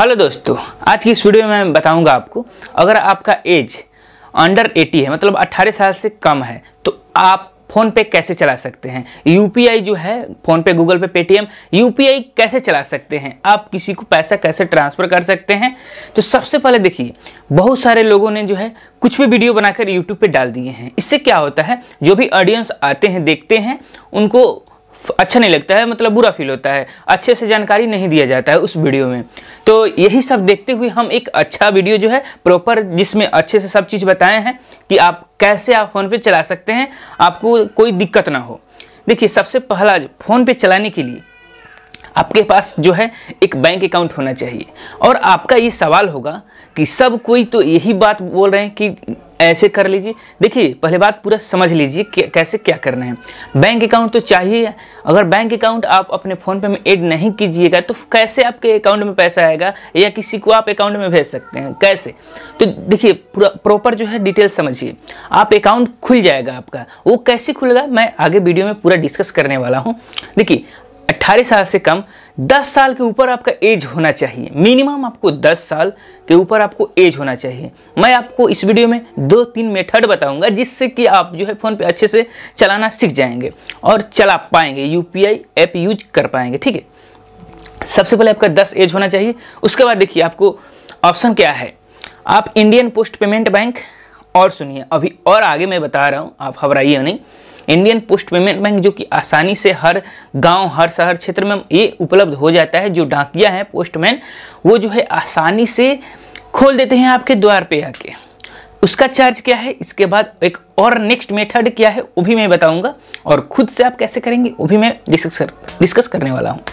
Hello दोस्तों, आज की इस वीडियो में मैं बताऊंगा आपको, अगर आपका एज अंडर 80 है, मतलब 18 साल से कम है, तो आप फ़ोन पे कैसे चला सकते हैं। यूपीआई जो है, फ़ोन पे, गूगल पे, पेटीएम, यूपीआई कैसे चला सकते हैं, आप किसी को पैसा कैसे ट्रांसफ़र कर सकते हैं। तो सबसे पहले देखिए, बहुत सारे लोगों ने जो है कुछ भी वीडियो बनाकर यूट्यूब पे डाल दिए हैं। इससे क्या होता है, जो भी ऑडियंस आते हैं, देखते हैं, उनको अच्छा नहीं लगता है, मतलब बुरा फील होता है, अच्छे से जानकारी नहीं दिया जाता है उस वीडियो में। तो यही सब देखते हुए हम एक अच्छा वीडियो जो है प्रॉपर, जिसमें अच्छे से सब चीज़ बताए हैं कि आप कैसे आप फ़ोन पे चला सकते हैं, आपको कोई दिक्कत ना हो। देखिए, सबसे पहला फ़ोन पे चलाने के लिए आपके पास जो है एक बैंक अकाउंट होना चाहिए। और आपका ये सवाल होगा कि सब कोई तो यही बात बोल रहे हैं कि ऐसे कर लीजिए। देखिए, पहले बात पूरा समझ लीजिए कि कैसे क्या करना है। बैंक अकाउंट तो चाहिए। अगर बैंक अकाउंट आप अपने फ़ोन पे में ऐड नहीं कीजिएगा तो कैसे आपके अकाउंट में पैसा आएगा, या किसी को आप अकाउंट में भेज सकते हैं, कैसे? तो देखिए, पूरा प्रॉपर जो है डिटेल समझिए। आप अकाउंट खुल जाएगा आपका, वो कैसे खुलेगा मैं आगे वीडियो में पूरा डिस्कस करने वाला हूँ। देखिए, 18 साल से कम 10 साल के ऊपर आपका एज होना चाहिए। मिनिमम आपको 10 साल के ऊपर आपको एज होना चाहिए। मैं आपको इस वीडियो में 2-3 मेथड बताऊंगा, जिससे कि आप जो है फ़ोन पे अच्छे से चलाना सीख जाएंगे और चला पाएंगे, यूपीआई ऐप यूज कर पाएंगे। ठीक है, सबसे पहले आपका 10 एज होना चाहिए। उसके बाद देखिए, आपको ऑप्शन क्या है, आप इंडियन पोस्ट पेमेंट बैंक, और सुनिए अभी और आगे मैं बता रहा हूँ, आप घबराइए नहीं। इंडियन पोस्ट पेमेंट बैंक जो कि आसानी से हर गांव, हर शहर क्षेत्र में ये उपलब्ध हो जाता है। जो डाकिया है, पोस्टमैन, वो जो है आसानी से खोल देते हैं आपके द्वार पे आके। उसका चार्ज क्या है, इसके बाद एक और नेक्स्ट मेथड क्या है वो भी मैं बताऊंगा, और खुद से आप कैसे करेंगे वो भी मैं डिस्कस करने वाला हूँ।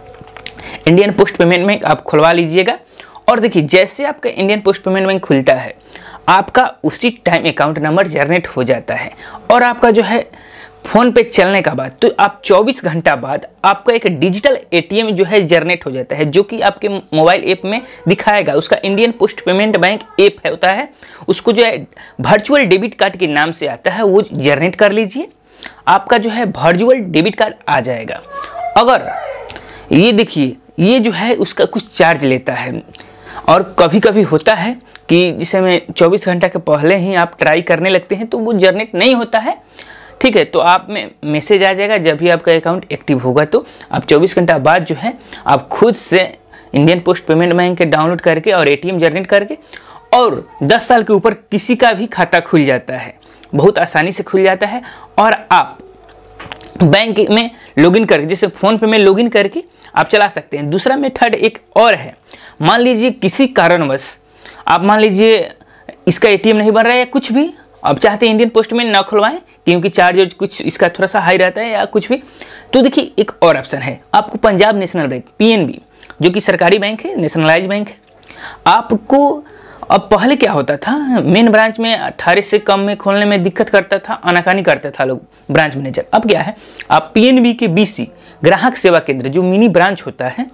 इंडियन पोस्ट पेमेंट बैंक आप खुलवा लीजिएगा। और देखिए, जैसे आपका इंडियन पोस्ट पेमेंट बैंक खुलता है, आपका उसी टाइम अकाउंट नंबर जनरेट हो जाता है। और आपका जो है फ़ोन पे चलने का बाद, तो आप 24 घंटा बाद आपका एक डिजिटल एटीएम जो है जनरेट हो जाता है, जो कि आपके मोबाइल ऐप में दिखाएगा। उसका Indian post payment bank app होता है, उसको जो है वर्चुअल डेबिट कार्ड के नाम से आता है, वो जनरेट कर लीजिए। आपका जो है वर्चुअल डेबिट कार्ड आ जाएगा। अगर ये देखिए, ये जो है उसका कुछ चार्ज लेता है, और कभी कभी होता है कि जिसे में 24 घंटा के पहले ही आप ट्राई करने लगते हैं तो वो जनरेट नहीं होता है। ठीक है, तो आप में मैसेज आ जाएगा जब भी आपका अकाउंट एक्टिव होगा। तो आप 24 घंटा बाद जो है आप खुद से इंडियन पोस्ट पेमेंट बैंक के डाउनलोड करके और एटीएम जनरेट करके, और 10 साल के ऊपर किसी का भी खाता खुल जाता है, बहुत आसानी से खुल जाता है। और आप बैंक में लॉगिन करके, जैसे फ़ोन पे में लॉगिन करके आप चला सकते हैं। दूसरा मेथड एक और है, मान लीजिए किसी कारणवश आप, मान लीजिए इसका एटीएम नहीं बन रहा है या कुछ भी, आप चाहते हैं इंडियन पोस्ट में ना खुलवाएं क्योंकि चार्ज कुछ इसका थोड़ा सा हाई रहता है या कुछ भी, तो देखिए एक और ऑप्शन है। आपको पंजाब नेशनल बैंक, पीएनबी, जो कि सरकारी बैंक है, नेशनलाइज बैंक है, आपको, अब पहले क्या होता था, मेन ब्रांच में 18 से कम में खोलने में दिक्कत करता था, आनाकानी करता था लोग, ब्रांच मैनेजर। अब क्या है, आप पीएनबी के बीसी ग्राहक सेवा केंद्र, जो मिनी ब्रांच होता है,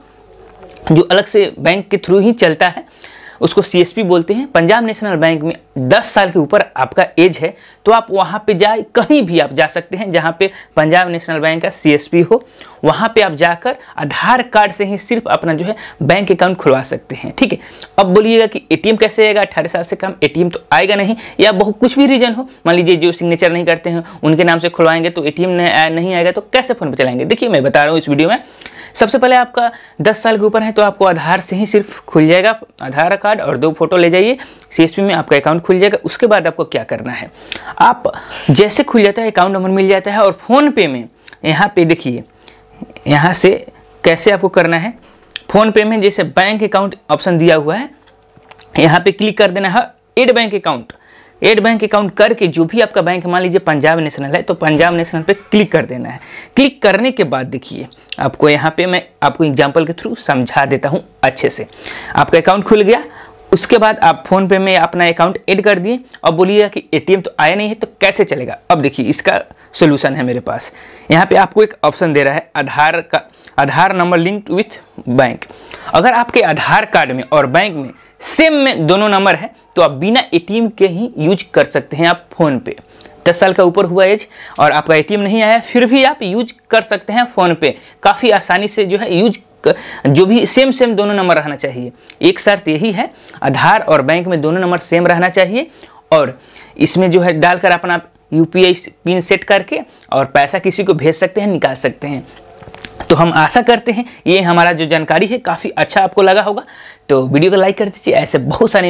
जो अलग से बैंक के थ्रू ही चलता है, उसको सीएसपी बोलते हैं। पंजाब नेशनल बैंक में 10 साल के ऊपर आपका एज है तो आप वहाँ पे जाए, कहीं भी आप जा सकते हैं जहाँ पे पंजाब नेशनल बैंक का सीएसपी हो, वहाँ पे आप जाकर आधार कार्ड से ही सिर्फ अपना जो है बैंक अकाउंट खुलवा सकते हैं। ठीक है, अब बोलिएगा कि एटीएम कैसे आएगा, 18 साल से कम एटीएम तो आएगा नहीं, या बहुत कुछ भी रीजन हो, मान लीजिए जो सिग्नेचर नहीं करते हैं उनके नाम से खुलवाएंगे तो एटीएम नहीं आएगा, तो कैसे फ़ोन पर चलाएंगे। देखिए, मैं बता रहा हूँ इस वीडियो में। सबसे पहले आपका 10 साल के ऊपर है तो आपको आधार से ही सिर्फ खुल जाएगा, आधार कार्ड और 2 फोटो ले जाइए, सीएसपी में आपका अकाउंट खुल जाएगा। उसके बाद आपको क्या करना है, आप जैसे खुल जाता है अकाउंट नंबर मिल जाता है, और फ़ोन पे में यहाँ पे देखिए, यहाँ से कैसे आपको करना है, फ़ोन पे में जैसे बैंक अकाउंट ऑप्शन दिया हुआ है, यहाँ पे क्लिक कर देना है add bank account. Add bank account करके जो भी आपका बैंक, मान लीजिए पंजाब नेशनल है तो पंजाब नेशनल पे क्लिक कर देना है। क्लिक करने के बाद देखिए, आपको यहाँ पे मैं आपको एग्जांपल के थ्रू समझा देता हूँ अच्छे से। आपका अकाउंट खुल गया, उसके बाद आप फ़ोन पे में अपना अकाउंट ऐड कर दिए। अब बोलिएगा कि एटीएम तो आया नहीं है तो कैसे चलेगा। अब देखिए, इसका सोल्यूशन है मेरे पास। यहाँ पे आपको एक ऑप्शन दे रहा है Aadhaar number linked with bank. अगर आपके आधार कार्ड में और बैंक में सेम में दोनों नंबर है तो आप बिना एटीएम के ही यूज कर सकते हैं। आप फ़ोन पे 10 साल का ऊपर हुआ एज और आपका एटीएम नहीं आया, फिर भी आप यूज कर सकते हैं फ़ोन पे, काफ़ी आसानी से जो है यूज जो भी सेम दोनों नंबर रहना चाहिए। एक शर्त यही है, आधार और बैंक में दोनों नंबर सेम रहना चाहिए, और इसमें जो है डालकर अपना UPI पिन सेट करके और पैसा किसी को भेज सकते हैं, निकाल सकते हैं। तो हम आशा करते हैं ये हमारा जो जानकारी है काफ़ी अच्छा आपको लगा होगा। तो वीडियो को लाइक कर दीजिए। ऐसे बहुत सारी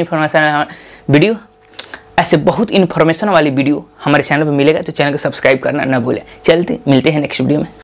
इन्फॉर्मेशन वाली वीडियो हमारे चैनल पर मिलेगा, तो चैनल को सब्सक्राइब करना ना भूलें। चलते मिलते हैं नेक्स्ट वीडियो में।